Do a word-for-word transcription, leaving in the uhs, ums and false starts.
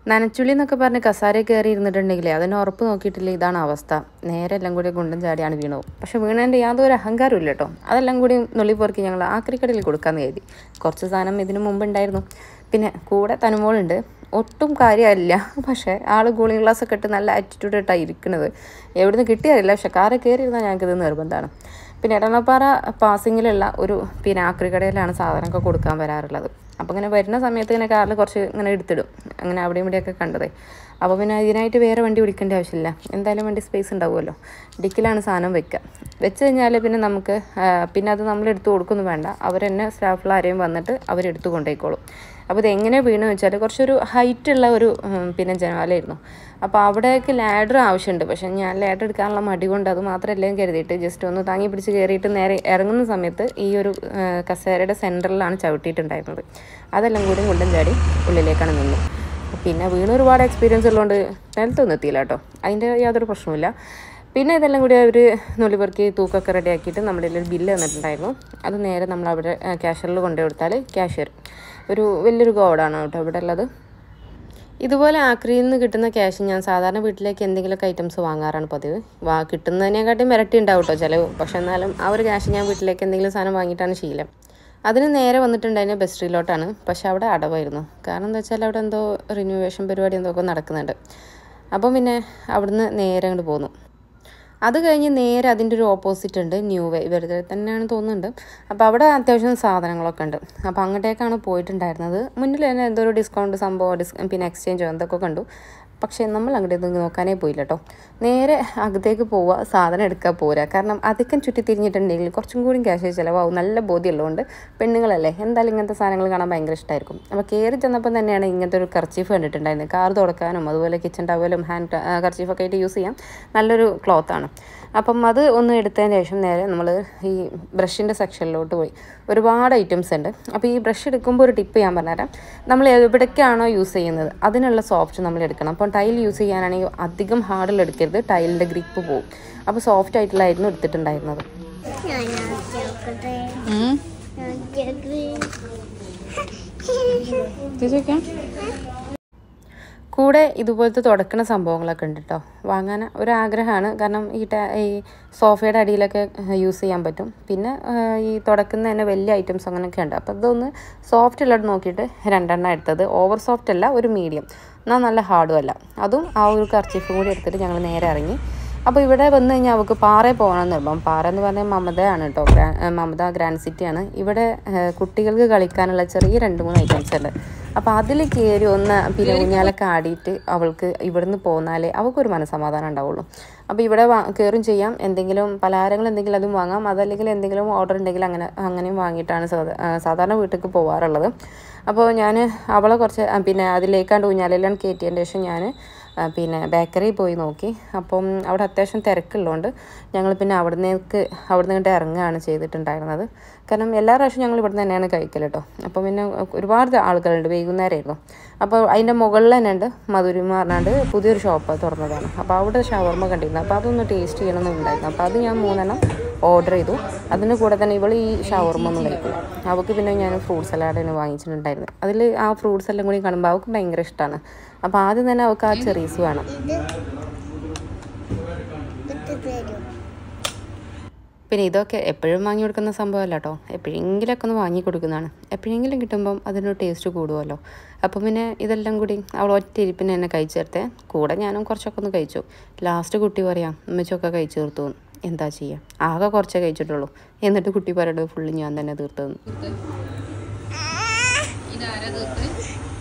നനച്ചുള്ളി എന്നൊക്കെ പറഞ്ഞ് കസാരയിൽ കയറി ഇരുന്നിട്ടുണ്ടെങ്കിലേ അതിന് ഉറപ്പ് നോക്കിയിട്ടില്ല ഇതാണ് അവസ്ഥ. നേരെ എല്ലാം കൂടി കുണ്ടും ചാടിയാണ് വീണു. പക്ഷെ വീണേൻ്റെ യാതൊരു അഹങ്കാരവും ഇല്ല കേട്ടോ. അതെല്ലാം കൂടി നുള്ളി പൊറുക്കി ഞങ്ങൾ ആക്രിക്കടയിൽ കൊടുക്കാമെന്ന് കരുതി. കുറച്ച് സാധനം ഇതിന് മുമ്പ് ഉണ്ടായിരുന്നു. പിന്നെ കൂടെ തനുമോളുണ്ട്. ഒട്ടും കാര്യമില്ല, പക്ഷേ ആൾ കൂളിംഗ് ഗ്ലാസ്സൊക്കെ ഇട്ട് നല്ല ആറ്റിറ്റ്യൂഡ് ഇട്ടാണ് ഇരിക്കുന്നത്. എവിടുന്ന് കിട്ടിയറിയില്ല, പക്ഷെ കാറിൽ കയറിയിരുന്നാൽ ഞങ്ങൾക്കിത് നിർബന്ധമാണ്. പിന്നെ എടനപ്പാറ പാസിങ്ങിലുള്ള ഒരു പിന്നെ ആക്രിക്കടയിലാണ് സാധനമൊക്കെ കൊടുക്കാൻ വരാറുള്ളത്. അപ്പോൾ ഇങ്ങനെ വരുന്ന സമയത്ത് ഇങ്ങനെ കാറിൽ കുറച്ച് ഇങ്ങനെ എടുത്തിടും. അങ്ങനെ അവിടെയും ഇവിടെയൊക്കെ കണ്ടതേ. അപ്പോൾ പിന്നെ ഇതിനായിട്ട് വേറെ വണ്ടി വിളിക്കേണ്ട ആവശ്യമില്ല. എന്തായാലും വണ്ടി സ്പേസ് ഉണ്ടാവുമല്ലോ. ഡിക്കിലാണ് സാധനം വെക്കുക. വെച്ച് കഴിഞ്ഞാൽ പിന്നെ നമുക്ക് പിന്നെ അത് നമ്മൾ എടുത്ത് കൊടുക്കൊന്നും വേണ്ട. അവർ തന്നെ സ്റ്റാഫിൽ ആരെയും വന്നിട്ട് അവരെടുത്ത് കൊണ്ടുപോയിക്കോളും. അപ്പോൾ ഇതെങ്ങനെ വീണെന്ന് വെച്ചാൽ കുറച്ചൊരു ഹൈറ്റുള്ള ഒരു പിന്നെ ജനാലയായിരുന്നു. അപ്പോൾ അവിടേക്ക് ലാഡർ ആവശ്യമുണ്ട്. പക്ഷേ ഞാൻ ലാഡർ എടുക്കാനുള്ള മടി കൊണ്ട് അത് മാത്രമല്ല കരുതിയിട്ട് ജസ്റ്റ് ഒന്ന് താങ്ങി പിടിച്ച് കയറിയിട്ട് നേരെ ഇറങ്ങുന്ന സമയത്ത് ഈ ഒരു കസേരയുടെ സെൻറ്ററിലാണ് ചവിട്ടിയിട്ടുണ്ടായിരുന്നത്. അതെല്ലാം കൂടി കൊണ്ടും ചാടി ഉള്ളിലേക്കാണ് നിന്നു. പിന്നെ വീണ് ഒരുപാട് എക്സ്പീരിയൻസ് ഉള്ളതുകൊണ്ട് നിലത്തൊന്നും എത്തിയില്ല കേട്ടോ. അതിൻ്റെ യാതൊരു പ്രശ്നവുമില്ല. പിന്നെ ഇതെല്ലാം കൂടി അവർ നുള്ളിപ്പെറുക്കി തൂക്കൊക്കെ റെഡിയാക്കിയിട്ട് നമ്മുടെ ഒരു ബില്ല് തന്നിട്ടുണ്ടായിരുന്നു. അത് നേരെ നമ്മൾ അവിടെ ക്യാഷ്യറിൽ കൊണ്ടു കൊടുത്താൽ ക്യാഷ്യർ ഒരു വലിയൊരു ഗോഡാണ് കേട്ടോ ഇവിടെ ഉള്ളത്. ഇതുപോലെ ആക്രിയിൽ നിന്ന് കിട്ടുന്ന ക്യാഷ് ഞാൻ സാധാരണ വീട്ടിലേക്ക് എന്തെങ്കിലുമൊക്കെ ഐറ്റംസ് വാങ്ങാറാണ് പതിവ്. വാ കിട്ടുന്നതിനെക്കാട്ടും ഇരട്ടി ഉണ്ടാവും കേട്ടോ ചിലവ്. പക്ഷെ എന്നാലും ആ ഒരു ക്യാഷ് ഞാൻ വീട്ടിലേക്ക് എന്തെങ്കിലും സാധനം വാങ്ങിയിട്ടാണ് ശീലം. അതിന് നേരെ വന്നിട്ടുണ്ടായിരുന്ന ബസ് സ്ട്രീറ്റിലോട്ടാണ്. പക്ഷെ അവിടെ അടവായിരുന്നു. കാരണം എന്താ വെച്ചാൽ അവിടെ എന്തോ റിന്യൂവേഷൻ പരിപാടി എന്തൊക്കെ നടക്കുന്നുണ്ട്. അപ്പം പിന്നെ അവിടുന്ന് നേരെ അങ്ങോട്ട് പോന്നു. അത് കഴിഞ്ഞ് നേരെ അതിൻ്റെ ഒരു ഓപ്പോസിറ്റ് ഉണ്ട് ന്യൂ വേ, വെറുതെ തന്നെയാണ് തോന്നുന്നുണ്ട്. അപ്പോൾ അവിടെ അത്യാവശ്യം സാധനങ്ങളൊക്കെ ഉണ്ട്. അപ്പോൾ അങ്ങോട്ടേക്കാണ് പോയിട്ടുണ്ടായിരുന്നത്. മുന്നിൽ തന്നെ എന്തോ ഒരു ഡിസ്കൗണ്ട് സംഭവം ഡിസ് പിന്നെ എക്സ്ചേഞ്ചോ എന്തൊക്കെ കണ്ടു. പക്ഷേ നമ്മൾ അങ്ങോട്ടേക്ക് നോക്കാനേ പോയില്ല കേട്ടോ. നേരെ അകത്തേക്ക് പോവുക, സാധനം എടുക്കാൻ പോരുക. കാരണം അധികം ചുറ്റി തിരിഞ്ഞിട്ടുണ്ടെങ്കിൽ കുറച്ചും കൂടി ക്യാഷ് ചിലവാകും. നല്ല ബോധ്യമുള്ളതുകൊണ്ട് പെണ്ണുങ്ങളല്ലേ എന്തായാലും ഇങ്ങനത്തെ സാധനങ്ങൾ കാണാൻ ഭയങ്കര ഇഷ്ടമായിരിക്കും. അപ്പോൾ കയറി ചെന്നപ്പം തന്നെയാണ് ഇങ്ങനത്തെ ഒരു കർച്ചീഫ് കണ്ടിട്ടുണ്ടായിരുന്നത്. കാർ തുടക്കാനും അതുപോലെ കിച്ചൺ ടവലും ഹാൻഡ് കർച്ചീഫൊക്കെ ആയിട്ട് യൂസ് ചെയ്യാം. നല്ലൊരു ക്ലോത്താണ്. അപ്പം അത് ഒന്ന് എടുത്തതിന് ശേഷം നേരെ നമ്മൾ ഈ ബ്രഷിൻ്റെ സെക്ഷനിലോട്ട് പോയി. ഒരുപാട് ഐറ്റംസ് ഉണ്ട്. അപ്പോൾ ഈ ബ്രഷ് എടുക്കുമ്പോൾ ഒരു ടിപ്പ് ഞാൻ പറഞ്ഞുതരാം. നമ്മൾ എവിടേക്കാണോ യൂസ് ചെയ്യുന്നത് അതിനുള്ള സോഫ്റ്റ് നമ്മൾ എടുക്കണം. അപ്പോൾ ടൈൽ യൂസ് ചെയ്യാനാണെങ്കിൽ അധികം ഹാർഡിൽ എടുക്കരുത്, ടൈലിൻ്റെ ഗ്രിപ്പ് പോകും. അപ്പോൾ സോഫ്റ്റ് ആയിട്ടുള്ളായിരുന്നു എടുത്തിട്ടുണ്ടായിരുന്നത്. കൂടെ ഇതുപോലത്തെ തുടക്കുന്ന സംഭവങ്ങളൊക്കെ ഉണ്ട് കേട്ടോ. വാങ്ങാൻ ഒരാഗ്രഹമാണ്. കാരണം ഈ ഈ സോഫയുടെ അടിയിലൊക്കെ യൂസ് ചെയ്യാൻ പറ്റും. പിന്നെ ഈ തുടക്കുന്ന തന്നെ വലിയ ഐറ്റംസ് അങ്ങനെയൊക്കെ ഉണ്ട്. അപ്പോൾ ഇതൊന്ന് സോഫ്റ്റ് ഉള്ളത് നോക്കിയിട്ട് രണ്ടെണ്ണം എടുത്തത്. ഓവർ സോഫ്റ്റ് അല്ല, ഒരു മീഡിയം, എന്നാൽ നല്ല ഹാർഡും അല്ല. അതും ആ ഒരു കർച്ചീഫും കൂടി എടുത്തിട്ട് ഞങ്ങൾ നേരെ ഇറങ്ങി. അപ്പോൾ ഇവിടെ വന്നു കഴിഞ്ഞാൽ അവൾക്ക് പാറയിൽ പോകണമെന്ന് നിർബന്ധം. പാറ എന്ന് പറഞ്ഞാൽ മമതയാണ് കേട്ടോ. ഗ്രാ മമത ഗ്രാൻഡ് സിറ്റിയാണ്. ഇവിടെ കുട്ടികൾക്ക് കളിക്കാനുള്ള ചെറിയ രണ്ട് മൂന്ന് ഐറ്റംസ് ഉണ്ട്. അപ്പോൾ അതിൽ കയറി ഒന്ന് പിന്നെ ഊഞ്ഞാലൊക്കെ ആടിയിട്ട് അവൾക്ക് ഇവിടുന്ന് പോന്നാലേ അവൾക്കൊരു മനസ്സമാധാനം ഉണ്ടാവുള്ളൂ. അപ്പോൾ ഇവിടെ വാ കയറും ചെയ്യാം. എന്തെങ്കിലും പലഹാരങ്ങൾ എന്തെങ്കിലും അതും വാങ്ങാം. അതല്ലെങ്കിൽ എന്തെങ്കിലും ഓർഡർ ഉണ്ടെങ്കിൽ അങ്ങനെ അങ്ങനെയും വാങ്ങിയിട്ടാണ് സാധാരണ വീട്ടിലേക്ക് പോകാറുള്ളത്. അപ്പോൾ ഞാൻ അവളെ കുറച്ച് പിന്നെ അതിലേക്കാണ്ട് ഊഞ്ഞാലെല്ലാം കയറ്റിയതിൻ്റെ ശേഷം ഞാൻ പിന്നെ ബേക്കറിയിൽ പോയി നോക്കി. അപ്പം അവിടെ അത്യാവശ്യം തിരക്കുള്ളതുകൊണ്ട് ഞങ്ങൾ പിന്നെ അവിടുന്നേക്ക് അവിടെ നിന്ന് ഇറങ്ങുകയാണ് ചെയ്തിട്ടുണ്ടായിരുന്നത്. കാരണം എല്ലാ പ്രാവശ്യവും ഞങ്ങൾ ഇവിടെ നിന്ന് തന്നെയാണ് കഴിക്കൽ കേട്ടോ. അപ്പോൾ പിന്നെ ഒരുപാട് ആളുകളുണ്ട്. വൈകുന്നേരമായിരുന്നു. അപ്പോൾ അതിൻ്റെ മുകളിൽ തന്നെ ഉണ്ട് മധുരിമ പറഞ്ഞാണ്ട് പുതിയൊരു ഷോപ്പ് തുറന്നതാണ്. അപ്പോൾ അവിടെ ഷവർമ്മ കണ്ടിരുന്നു. അപ്പോൾ അതൊന്ന് ടേസ്റ്റ് ചെയ്യണമെന്നുണ്ടായിരുന്നു. അപ്പോൾ അത് ഞാൻ മൂന്നെണ്ണം ഓർഡർ ചെയ്തു. അതിന് കൂടെ തന്നെ ഇവൾ ഈ ഷവർമ്മ ഒന്നും കഴിക്കില്ല. അവൾക്ക് പിന്നെ ഞാൻ ഫ്രൂട്ട് സലാഡാണ് വാങ്ങിച്ചിട്ടുണ്ടായിരുന്നത്. അതിൽ ആ ഫ്രൂട്ട്സ് എല്ലാം കൂടി കാണുമ്പോൾ അവൾക്ക് ഭയങ്കര ഇഷ്ടമാണ്. അപ്പോൾ ആദ്യം തന്നെ അവൾക്ക് ആ ചെറീസ് വേണം. പിന്നെ ഇതൊക്കെ എപ്പോഴും വാങ്ങി കൊടുക്കുന്ന സംഭവമല്ല കേട്ടോ. എപ്പോഴെങ്കിലുമൊക്കെ ഒന്ന് വാങ്ങി കൊടുക്കുന്നതാണ്. എപ്പോഴെങ്കിലും കിട്ടുമ്പം അതിനൊരു ടേസ്റ്റ് കൂടുമല്ലോ. അപ്പം പിന്നെ ഇതെല്ലാം കൂടി അവൾ ഒറ്റ ഇരിപ്പിന് തന്നെ കഴിച്ചേർത്തേ. കൂടെ ഞാനും കുറച്ചൊക്കെ ഒന്ന് കഴിച്ചു. ലാസ്റ്റ് കുട്ടി പറയാം ഉമ്മച്ചൊക്കെ കഴിച്ചു തീർത്തു. എന്താ ചെയ്യുക, ആകെ കുറച്ചേ കഴിച്ചിട്ടുള്ളൂ. എന്നിട്ട് കുട്ടി പറയണത് ഫുള്ള് ഞാൻ തന്നെ തീർത്തതെന്ന്.